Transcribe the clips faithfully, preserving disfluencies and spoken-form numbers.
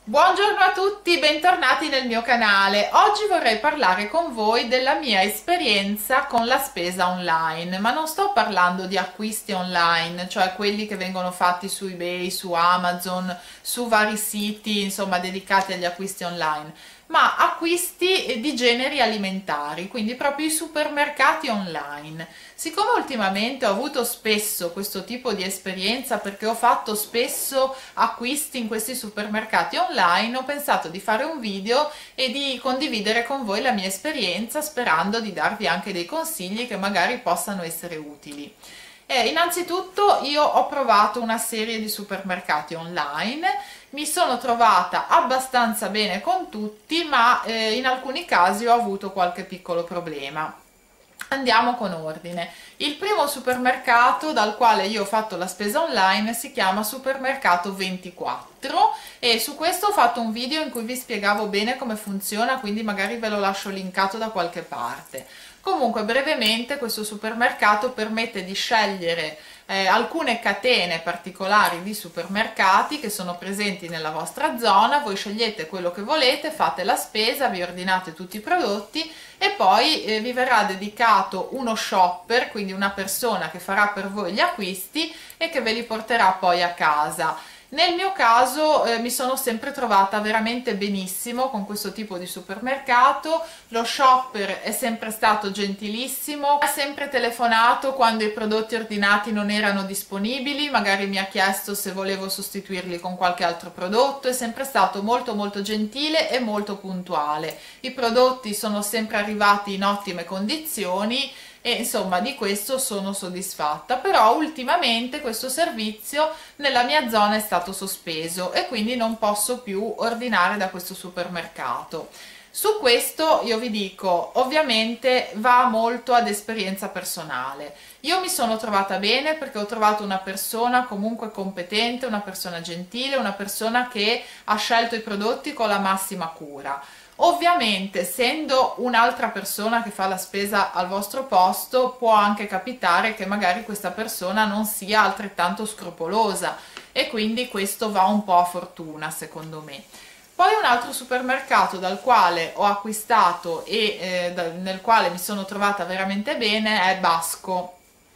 Buongiorno a tutti, bentornati nel mio canale. Oggi vorrei parlare con voi della mia esperienza con la spesa online, ma non sto parlando di acquisti online, cioè quelli che vengono fatti su eBay, su Amazon, su vari siti, insomma, dedicati agli acquisti online, ma acquisti di generi alimentari, quindi proprio i supermercati online. Siccome ultimamente ho avuto spesso questo tipo di esperienza perché ho fatto spesso acquisti in questi supermercati online, ho pensato di fare un video e di condividere con voi la mia esperienza, sperando di darvi anche dei consigli che magari possano essere utili. Eh, innanzitutto io ho provato una serie di supermercati online, mi sono trovata abbastanza bene con tutti, ma eh, in alcuni casi ho avuto qualche piccolo problema. Andiamo con ordine. Il primo supermercato dal quale io ho fatto la spesa online si chiama Supermercato ventiquattro e su questo ho fatto un video in cui vi spiegavo bene come funziona, quindi magari ve lo lascio linkato da qualche parte. Comunque, brevemente, questo supermercato permette di scegliere eh, alcune catene particolari di supermercati che sono presenti nella vostra zona. Voi scegliete quello che volete, fate la spesa, vi ordinate tutti i prodotti e poi eh, vi verrà dedicato uno shopper, quindi una persona che farà per voi gli acquisti e che ve li porterà poi a casa. Nel mio caso eh, mi sono sempre trovata veramente benissimo con questo tipo di supermercato. Lo shopper è sempre stato gentilissimo, ha sempre telefonato quando i prodotti ordinati non erano disponibili, magari mi ha chiesto se volevo sostituirli con qualche altro prodotto, è sempre stato molto molto gentile e molto puntuale. I prodotti sono sempre arrivati in ottime condizioni e insomma di questo sono soddisfatta, però ultimamente questo servizio nella mia zona è stato sospeso e quindi non posso più ordinare da questo supermercato. Su questo io vi dico, ovviamente va molto ad esperienza personale. Io mi sono trovata bene perché ho trovato una persona comunque competente, una persona gentile, una persona che ha scelto i prodotti con la massima cura. Ovviamente, essendo un'altra persona che fa la spesa al vostro posto, può anche capitare che magari questa persona non sia altrettanto scrupolosa e quindi questo va un po' a fortuna, secondo me. Poi un altro supermercato dal quale ho acquistato e eh, nel quale mi sono trovata veramente bene è Basco.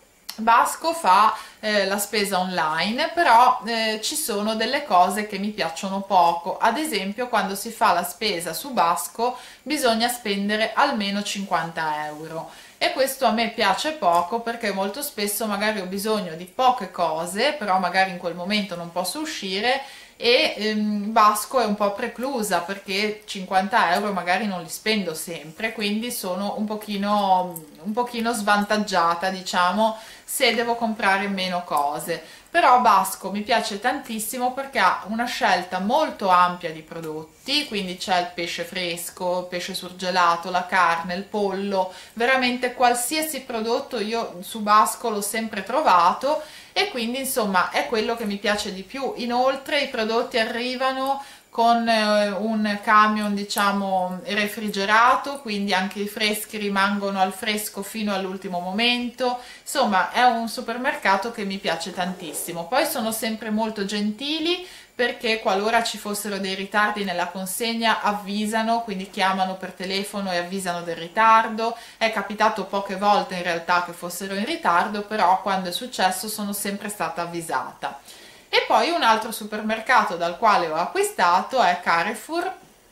Basco fa eh, la spesa online, però eh, ci sono delle cose che mi piacciono poco. Ad esempio, quando si fa la spesa su Basco bisogna spendere almeno cinquanta euro e questo a me piace poco perché molto spesso magari ho bisogno di poche cose, però magari in quel momento non posso uscire e ehm, Basco è un po' preclusa perché cinquanta euro magari non li spendo sempre, quindi sono un pochino, un pochino svantaggiata, diciamo, se devo comprare meno cose. Però Basco mi piace tantissimo perché ha una scelta molto ampia di prodotti, quindi c'è il pesce fresco, il pesce surgelato, la carne, il pollo, veramente qualsiasi prodotto io su Basco l'ho sempre trovato e quindi insomma è quello che mi piace di più. Inoltre i prodotti arrivano con eh, un camion, diciamo, refrigerato, quindi anche i freschi rimangono al fresco fino all'ultimo momento. Insomma, è un supermercato che mi piace tantissimo. Poi sono sempre molto gentili perché qualora ci fossero dei ritardi nella consegna avvisano, quindi chiamano per telefono e avvisano del ritardo. È capitato poche volte in realtà che fossero in ritardo, però quando è successo sono sempre stata avvisata. E poi un altro supermercato dal quale ho acquistato è Carrefour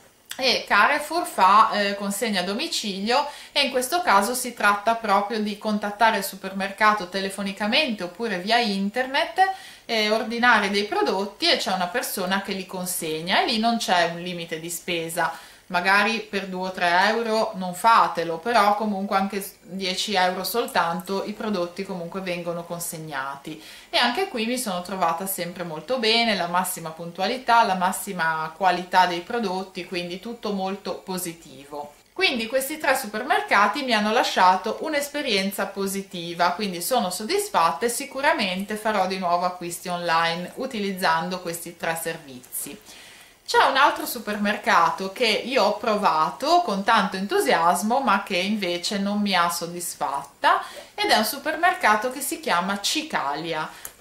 e Carrefour fa eh, consegna a domicilio e in questo caso si tratta proprio di contattare il supermercato telefonicamente oppure via internet e ordinare dei prodotti e c'è una persona che li consegna e lì non c'è un limite di spesa. Magari per due o tre euro non fatelo, però comunque anche dieci euro soltanto i prodotti comunque vengono consegnati e anche qui mi sono trovata sempre molto bene, la massima puntualità, la massima qualità dei prodotti, quindi tutto molto positivo. Quindi questi tre supermercati mi hanno lasciato un'esperienza positiva, quindi sono soddisfatta e sicuramente farò di nuovo acquisti online utilizzando questi tre servizi. C'è un altro supermercato che io ho provato con tanto entusiasmo ma che invece non mi ha soddisfatta ed è un supermercato che si chiama Cicalia.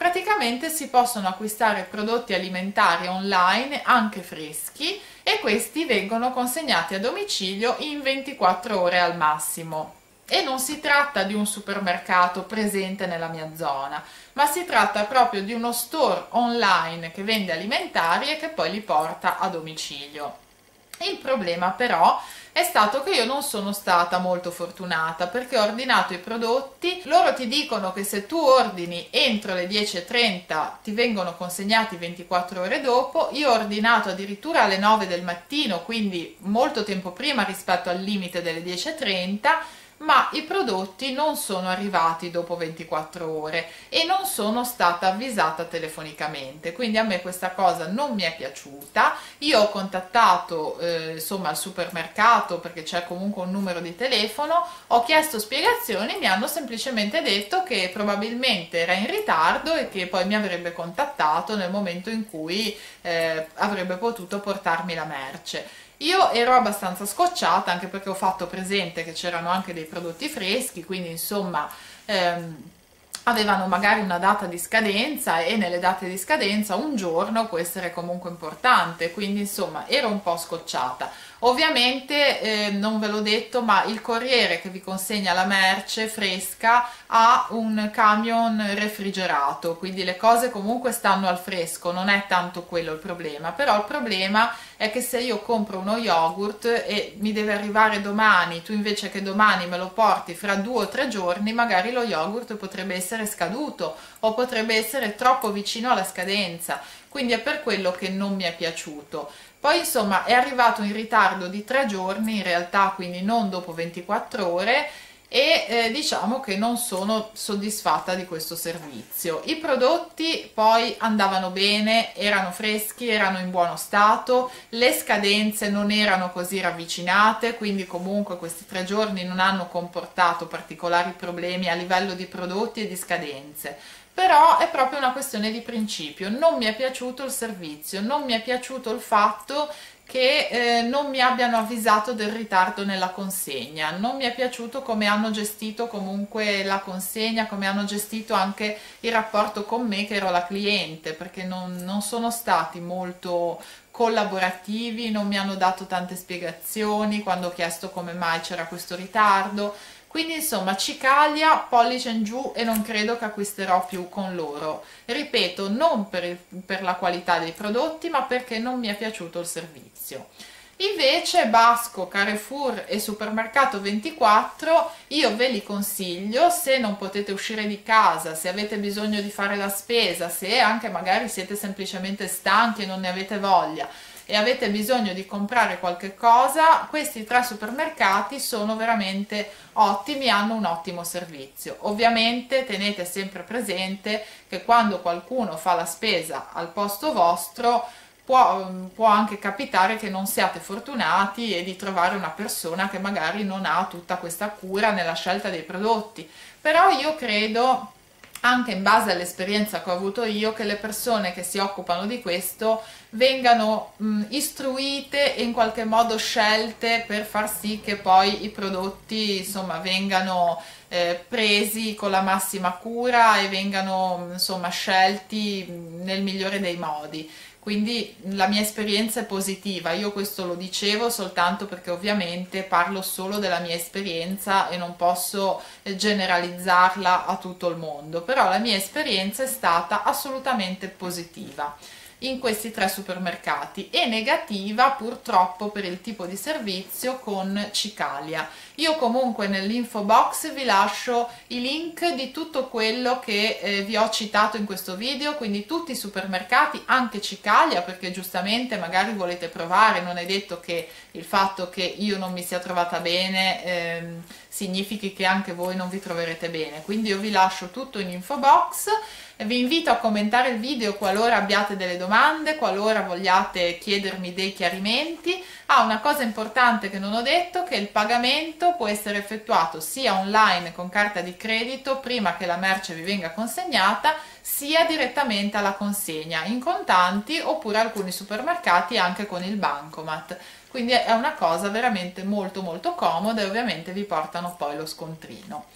praticamente si possono acquistare prodotti alimentari online anche freschi e questi vengono consegnati a domicilio in ventiquattro ore al massimo. E non si tratta di un supermercato presente nella mia zona, ma si tratta proprio di uno store online che vende alimentari e che poi li porta a domicilio. Il problema però è stato che io non sono stata molto fortunata, perché ho ordinato i prodotti, loro ti dicono che se tu ordini entro le dieci e trenta ti vengono consegnati ventiquattro ore dopo. Io ho ordinato addirittura alle nove del mattino, quindi molto tempo prima rispetto al limite delle dieci e trenta, ma i prodotti non sono arrivati dopo ventiquattro ore e non sono stata avvisata telefonicamente, quindi a me questa cosa non mi è piaciuta. Io ho contattato eh, insomma il supermercato, perché c'è comunque un numero di telefono, ho chiesto spiegazioni, mi hanno semplicemente detto che probabilmente era in ritardo e che poi mi avrebbe contattato nel momento in cui eh, avrebbe potuto portarmi la merce. Io ero abbastanza scocciata, anche perché ho fatto presente che c'erano anche dei prodotti freschi, quindi insomma ehm, avevano magari una data di scadenza, e nelle date di scadenza un giorno può essere comunque importante, quindi insomma ero un po' scocciata. Ovviamente eh, non ve l'ho detto, ma il corriere che vi consegna la merce fresca ha un camion refrigerato, quindi le cose comunque stanno al fresco, non è tanto quello il problema. Però il problema è che se io compro uno yogurt e mi deve arrivare domani, tu invece che domani me lo porti fra due o tre giorni, magari lo yogurt potrebbe essere scaduto o potrebbe essere troppo vicino alla scadenza, quindi è per quello che non mi è piaciuto. Poi insomma è arrivato in ritardo di tre giorni in realtà, quindi non dopo ventiquattro ore, e eh, diciamo che non sono soddisfatta di questo servizio. I prodotti poi andavano bene, erano freschi, erano in buono stato, le scadenze non erano così ravvicinate, quindi comunque questi tre giorni non hanno comportato particolari problemi a livello di prodotti e di scadenze. Però è proprio una questione di principio, non mi è piaciuto il servizio, non mi è piaciuto il fatto che eh, non mi abbiano avvisato del ritardo nella consegna, non mi è piaciuto come hanno gestito comunque la consegna, come hanno gestito anche il rapporto con me che ero la cliente, perché non, non sono stati molto collaborativi, non mi hanno dato tante spiegazioni quando ho chiesto come mai c'era questo ritardo. Quindi insomma cicaglia, pollice in giù, e non credo che acquisterò più con loro. Ripeto, non per, il, per la qualità dei prodotti, ma perché non mi è piaciuto il servizio. Invece Basco, Carrefour e Supermercato ventiquattro io ve li consiglio se non potete uscire di casa, se avete bisogno di fare la spesa, se anche magari siete semplicemente stanchi e non ne avete voglia e avete bisogno di comprare qualche cosa. Questi tre supermercati sono veramente ottimi, hanno un ottimo servizio. Ovviamente tenete sempre presente che quando qualcuno fa la spesa al posto vostro può, può anche capitare che non siate fortunati e di trovare una persona che magari non ha tutta questa cura nella scelta dei prodotti. Però io credo, anche in base all'esperienza che ho avuto io, che le persone che si occupano di questo vengano mh, istruite e in qualche modo scelte per far sì che poi i prodotti insomma vengano eh, presi con la massima cura e vengano insomma scelti nel migliore dei modi. Quindi la mia esperienza è positiva. Io questo lo dicevo soltanto perché ovviamente parlo solo della mia esperienza e non posso generalizzarla a tutto il mondo, però la mia esperienza è stata assolutamente positiva in questi tre supermercati, e negativa purtroppo per il tipo di servizio con Cicalia. Io comunque nell'info box vi lascio i link di tutto quello che eh, vi ho citato in questo video, quindi tutti i supermercati, anche Cicalia, perché giustamente magari volete provare, non è detto che il fatto che io non mi sia trovata bene ehm, significhi che anche voi non vi troverete bene, quindi io vi lascio tutto in info box. Vi invito a commentare il video qualora abbiate delle domande, qualora vogliate chiedermi dei chiarimenti. Ah, una cosa importante che non ho detto, che il pagamento può essere effettuato sia online con carta di credito prima che la merce vi venga consegnata, sia direttamente alla consegna in contanti, oppure alcuni supermercati anche con il bancomat. Quindi è una cosa veramente molto molto comoda, e ovviamente vi portano poi lo scontrino.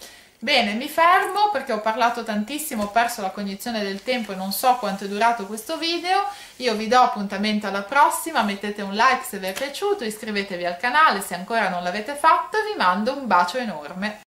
Bene, mi fermo perché ho parlato tantissimo, ho perso la cognizione del tempo e non so quanto è durato questo video. Io vi do appuntamento alla prossima, mettete un like se vi è piaciuto, iscrivetevi al canale se ancora non l'avete fatto e vi mando un bacio enorme.